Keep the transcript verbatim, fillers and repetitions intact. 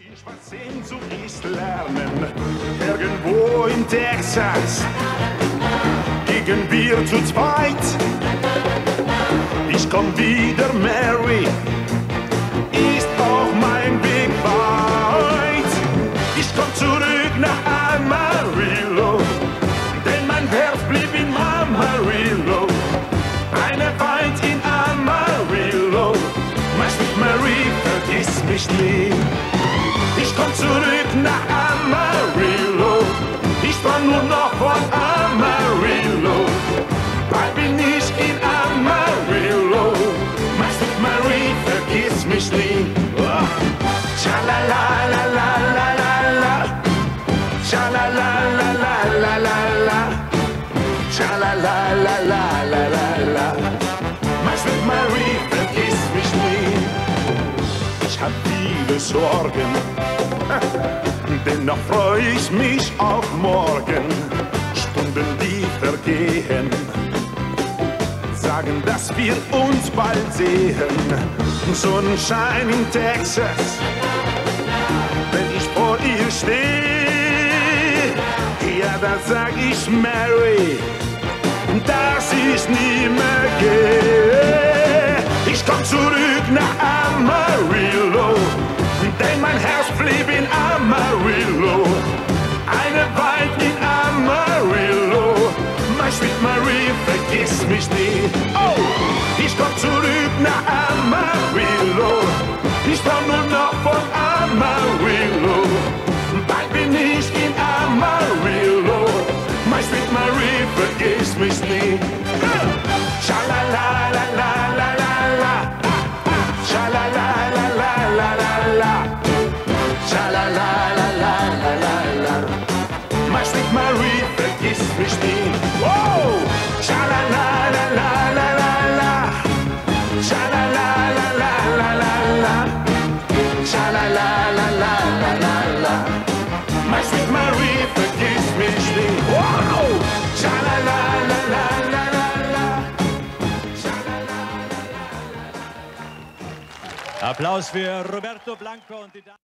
Was Sehnsucht ist lernen, irgendwo in Texas, gegen wir zu zweit. Ich komm wieder, Mary, ist auch mein Weg weit. Ich komm zurück nach Amarillo, denn mein Herz blieb in Amarillo. Eine weint in Amarillo, mein Sweet Mary, vergiss mich nie. Ich komm zurück nach Amarillo, ich war nur noch von Amarillo. Bald bin ich in Amarillo, mein Sweet Mary, vergiss mich nie. Oh. Scha-la-la-la-la-la-la-la, Scha-la-la-la-la-la-la-la, Scha-la-la-la-la-la-la-la, mein Sweet Mary, vergiss mich nie. Ich hab viele Sorgen, dennoch freu ich mich auf morgen. Stunden, die vergehen, sagen, dass wir uns bald sehen. Sonnenschein in Texas, wenn ich vor ihr stehe, ja, da sag ich Mary, dass ich nie mehr gehe. Ich komm zurück nach Amarillo, denn mein Herz blieb in Amarillo. Eine weint in Amarillo, mein Sweet Mary, vergiss mich nie. Oh, ich komm zurück nach Amarillo, ich komm nur noch von Amarillo. Bald bin ich in Amarillo, mein Sweet Mary, vergiss mich nie. Scha-la-la-la-la-la-la-la, Scha-la-la-la-la-la-la-la, Scha-la-la-la-la-la-la-la, mein Sweet Mary, vergiss mich nie. Wow! Scha-la-la-la-la-la-la-la, Scha-la-la-la-la-la-la-la, Scha-la-la-la-la-la-la, mein Sweet Mary, vergiss mich nie. Wow! Scha-la-la-la-la-la-la, Applaus für Roberto Blanco und die Damen.